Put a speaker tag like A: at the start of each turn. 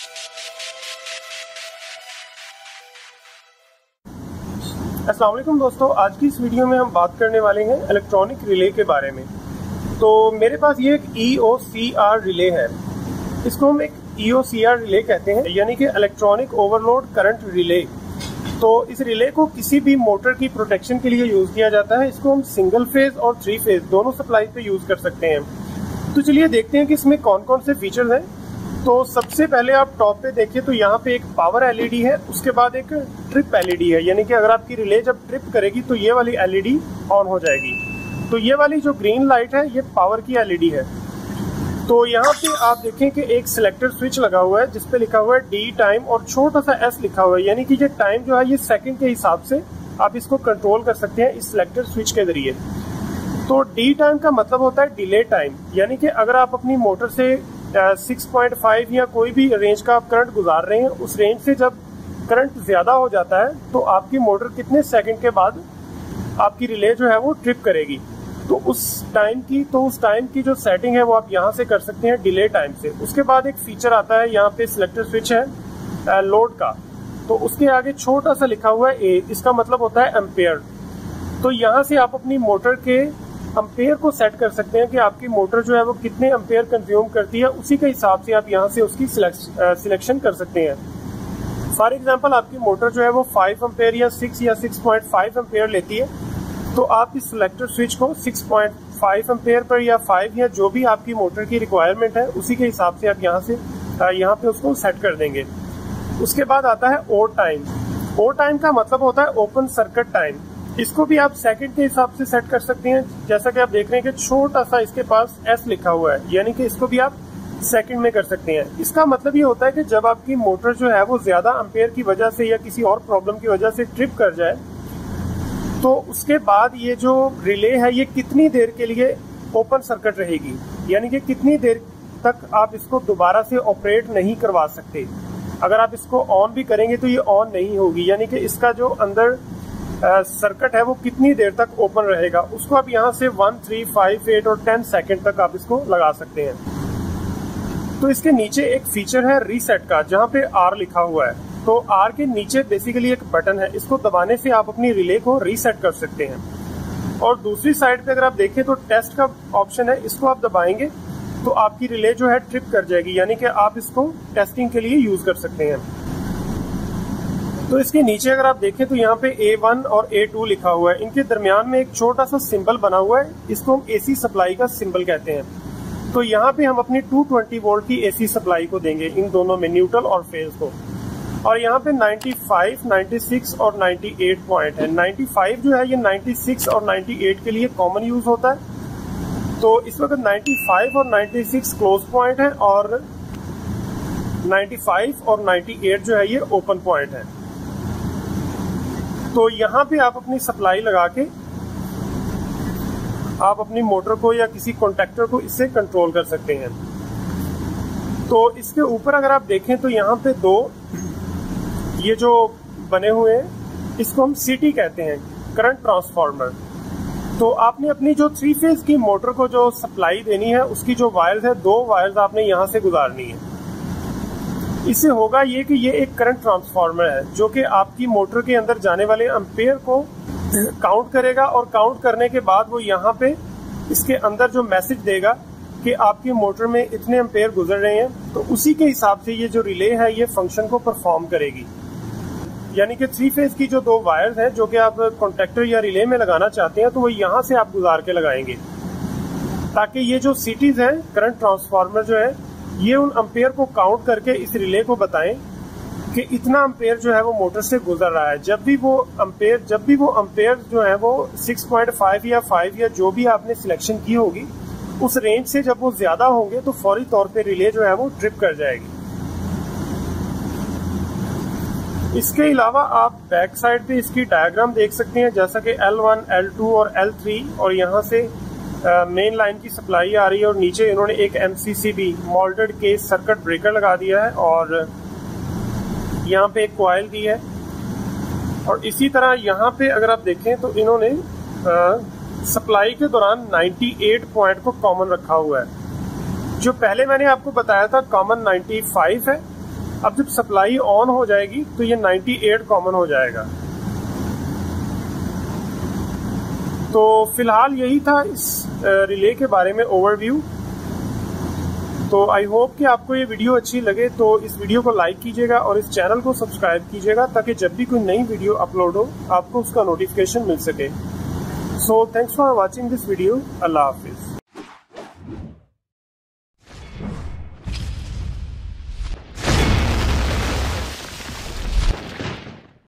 A: अस्सलाम वालेकुम दोस्तों, आज की इस वीडियो में हम बात करने वाले हैं इलेक्ट्रॉनिक रिले के बारे में। तो मेरे पास ये एक EOCR रिले है। इसको हम एक EOCR रिले कहते हैं, यानी कि इलेक्ट्रॉनिक ओवरलोड करंट रिले। तो इस रिले को किसी भी मोटर की प्रोटेक्शन के लिए यूज किया जाता है। इसको हम सिंगल फेज और 3 फेज दोनों सप्लाई पे यूज कर सकते हैं। तो चलिए देखते हैं कि इसमें कौन कौन से फीचर्स हैं। तो सबसे पहले आप टॉप पे देखिए तो यहाँ पे एक पावर LED है, उसके बाद एक ट्रिप LED है, यानी कि अगर आपकी रिले जब ट्रिप करेगी तो ये वाली LED ऑन हो जाएगी। तो ये वाली जो ग्रीन लाइट है ये पावर की LED है। तो यहाँ पे आप देखें कि एक सिलेक्टर स्विच लगा हुआ है जिसपे लिखा हुआ है D टाइम और छोटा सा S लिखा हुआ है, यानी कि ये टाइम जो है ये सेकंड के हिसाब से आप इसको कंट्रोल कर सकते हैं इस सिलेक्टर स्विच के जरिए। तो D टाइम का मतलब होता है डिले टाइम, यानी कि अगर आप अपनी मोटर से 6.5 या कोई भी रेंज का आप करंट गुजार रहे हैं, उस रेंज से जब करंट ज्यादा हो जाता है तो आपकी मोटर कितने सेकंड के बाद आपकी रिले जो है वो ट्रिप करेगी। तो उस टाइम की जो सेटिंग है वो आप यहाँ से कर सकते हैं डिले टाइम से। उसके बाद एक फीचर आता है, यहाँ पे सिलेक्टर स्विच है लोड का, तो उसके आगे छोटा सा लिखा हुआ है A, इसका मतलब होता है एम्पेयर। तो यहाँ से आप अपनी मोटर के एम्पेयर को सेट कर सकते हैं कि आपकी मोटर जो है वो कितने एम्पेयर कंज्यूम करती है, उसी के हिसाब से आप यहाँ से उसकी सिलेक्शन कर सकते हैं। फॉर एग्जांपल आपकी मोटर जो है वो 5 एम्पेयर या 6 या 6.5 एम्पेयर लेती है, तो आप इस सिलेक्टर स्विच को 6.5 एम्पेयर पर या 5 या जो भी आपकी मोटर की रिक्वायरमेंट है उसी के हिसाब से आप यहाँ पे उसको सेट कर देंगे। उसके बाद आता है ओ टाइम। ओ टाइम का मतलब होता है ओपन सर्किट टाइम। इसको भी आप सेकंड के हिसाब से सेट कर सकते हैं। जैसा कि आप देख रहे हैं कि छोटा सा इसके पास S लिखा हुआ है, यानी कि इसको भी आप सेकंड में कर सकते हैं। इसका मतलब ये होता है कि जब आपकी मोटर जो है वो ज्यादा एम्पेयर की वजह से या किसी और प्रॉब्लम की वजह से ट्रिप कर जाए, तो उसके बाद ये जो रिले है ये कितनी देर के लिए ओपन सर्किट रहेगी, यानी कि कितनी देर तक आप इसको दोबारा से ऑपरेट नहीं करवा सकते। अगर आप इसको ऑन भी करेंगे तो ये ऑन नहीं होगी, यानी कि इसका जो अंदर सर्किट है वो कितनी देर तक ओपन रहेगा, उसको आप यहाँ से 1, 3, 5, 8 और 10 सेकंड तक आप इसको लगा सकते हैं। तो इसके नीचे एक फीचर है रीसेट का, जहाँ पे R लिखा हुआ है। तो R के नीचे बेसिकली एक बटन है, इसको दबाने से आप अपनी रिले को रीसेट कर सकते हैं। और दूसरी साइड पे अगर आप देखें तो टेस्ट का ऑप्शन है, इसको आप दबाएंगे तो आपकी रिले जो है ट्रिप कर जाएगी, यानी कि आप इसको टेस्टिंग के लिए यूज कर सकते हैं। तो इसके नीचे अगर आप देखें तो यहाँ पे A1 और A2 लिखा हुआ है, इनके दरमियान में एक छोटा सा सिंबल बना हुआ है, इसको हम AC सप्लाई का सिंबल कहते हैं। तो यहाँ पे हम अपनी 220 वोल्ट की AC सप्लाई को देंगे, इन दोनों में न्यूट्रल और फेज को। और यहाँ पे 95, 96 और 98 पॉइंट है। 95 जो है ये 96 और 98 के लिए कॉमन यूज होता है। तो इस वक्त 95 और 96 क्लोज पॉइंट है और 95 और 98 जो है ये ओपन पॉइंट है। तो यहाँ पे आप अपनी सप्लाई लगा के आप अपनी मोटर को या किसी कॉन्टेक्टर को इससे कंट्रोल कर सकते हैं। तो इसके ऊपर अगर आप देखें तो यहाँ पे दो ये जो बने हुए हैं इसको हम CT कहते हैं, करंट ट्रांसफार्मर। तो आपने अपनी जो 3 फेज की मोटर को जो सप्लाई देनी है उसकी जो वायर्स है, 2 वायर्स आपने यहाँ से गुजारनी है। इससे होगा ये कि ये एक करंट ट्रांसफार्मर है जो कि आपकी मोटर के अंदर जाने वाले एम्पेयर को काउंट करेगा और काउंट करने के बाद वो यहाँ पे इसके अंदर जो मैसेज देगा कि आपकी मोटर में इतने एम्पेयर गुजर रहे हैं, तो उसी के हिसाब से ये जो रिले है ये फंक्शन को परफॉर्म करेगी। यानी कि 3 फेज की जो 2 वायर्स हैं जो कि आप कॉन्टेक्टर या रिले में लगाना चाहते हैं, तो वो यहाँ से आप गुजार के लगाएंगे, ताकि ये जो CTs हैं करंट ट्रांसफार्मर जो है ये उन एम्पेयर को काउंट करके इस रिले को बताएं कि इतना एम्पेयर जो है वो मोटर से गुजर रहा है। जब भी वो एम्पेयर जो है वो 6.5 या 5 या जो भी आपने सिलेक्शन की होगी उस रेंज से जब वो ज्यादा होंगे तो फौरी तौर पे रिले जो है वो ट्रिप कर जाएगी। इसके अलावा आप बैक साइड पे इसकी डायग्राम देख सकते हैं, जैसा कि L1, L2 और L3, और यहाँ से मेन लाइन की सप्लाई आ रही है और नीचे इन्होंने एक MCCB moulded case circuit breaker लगा दिया है और यहाँ पे एक कॉइल दी है। और इसी तरह यहाँ पे अगर आप देखें तो इन्होंने सप्लाई के दौरान 98 पॉइंट को कॉमन रखा हुआ है। जो पहले मैंने आपको बताया था कॉमन 95 है अब जब सप्लाई ऑन हो जाएगी तो ये 98 कॉमन हो जाएगा। तो फिलहाल यही था इस रिले के बारे में ओवरव्यू। तो आई होप कि आपको ये वीडियो अच्छी लगे, तो इस वीडियो को लाइक कीजिएगा और इस चैनल को सब्सक्राइब कीजिएगा ताकि जब भी कोई नई वीडियो अपलोड हो आपको उसका नोटिफिकेशन मिल सके। So thanks for watching this video. अल्लाह हाफिज।